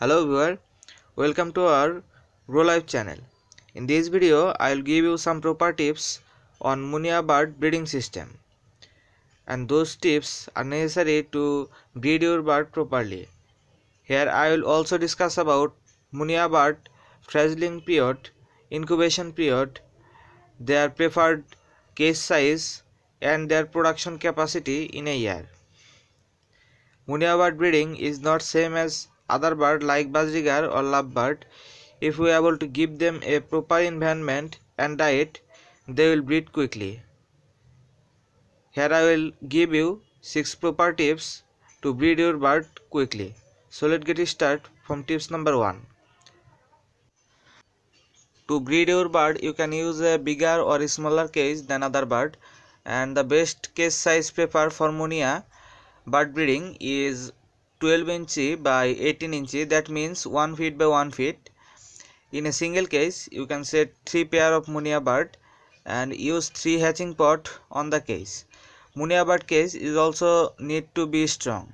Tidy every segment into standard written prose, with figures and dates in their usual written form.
Hello viewer, welcome to our Grow Life channel. In this video, I will give you some proper tips on Munia bird breeding system, and those tips are necessary to breed your bird properly. Here I will also discuss about Munia bird fledgling period, incubation period, their preferred cage size and their production capacity in a year. Munia bird breeding is not same as other bird like budgerigar or lovebird. If we are able to give them a proper environment and diet, they will breed quickly. Here I will give you 6 proper tips to breed your bird quickly. So let's get started from tips number 1. To breed your bird, you can use a bigger or smaller cage than other bird, and the best cage size preferred for Munia bird breeding is 12 inch by 18 inch, that means 1 feet by 1 feet. In a single cage, you can set 3 pair of Munia bird and use 3 hatching pot on the cage. Munia bird cage is also need to be strong.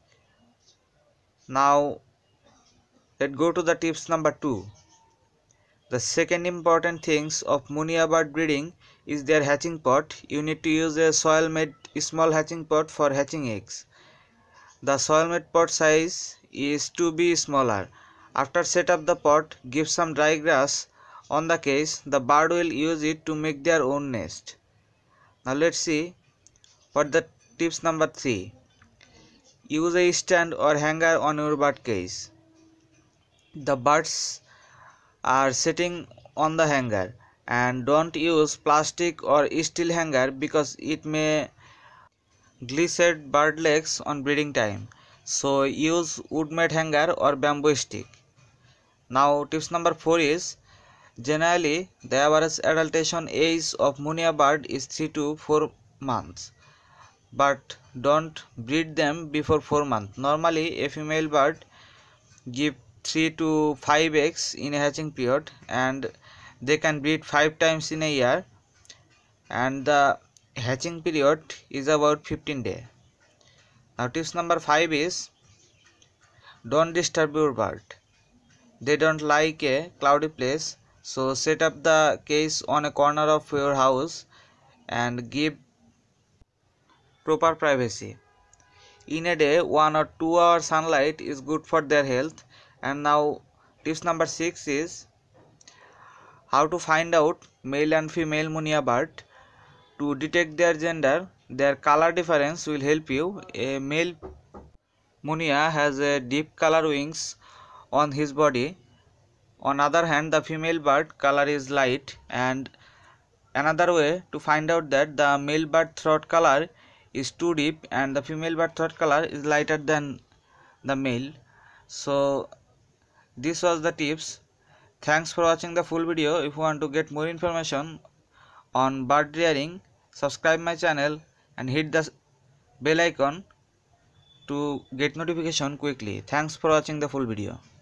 Now let's go to the tips number 2. The second important things of Munia bird breeding is their hatching pot. You need to use a soil made small hatching pot for hatching eggs. The soil made pot size is to be smaller. After set up the pot, give some dry grass on the cage. The bird will use it to make their own nest. Now let's see what the tips number 3. Use a stand or hanger on your bird cage. The birds are sitting on the hanger, and don't use plastic or steel hanger because it may glissade bird legs on breeding time. So use wood made hanger or bamboo stick. Now tips number 4 is, generally the average adultation age of Munia bird is 3 to 4 months, but don't breed them before 4 months. Normally a female bird give 3 to 5 eggs in a hatching period, and they can breed 5 times in a year, and the hatching period is about 15 days. Now tips number 5 is, don't disturb your bird. They don't like a cloudy place, so set up the cage on a corner of your house and give proper privacy. In a day, 1 or 2 hours sunlight is good for their health. And now tips number 6 is how to find out male and female Munia bird. To detect their gender, their color difference will help you. A male Munia has a deep color wings on his body. On other hand, the female bird color is light. And another way to find out that the male bird throat color is too deep and the female bird throat color is lighter than the male. So this was the tips. Thanks for watching the full video. If you want to get more information on bird rearing, subscribe my channel and hit the bell icon to get notification quickly. Thanks for watching the full video.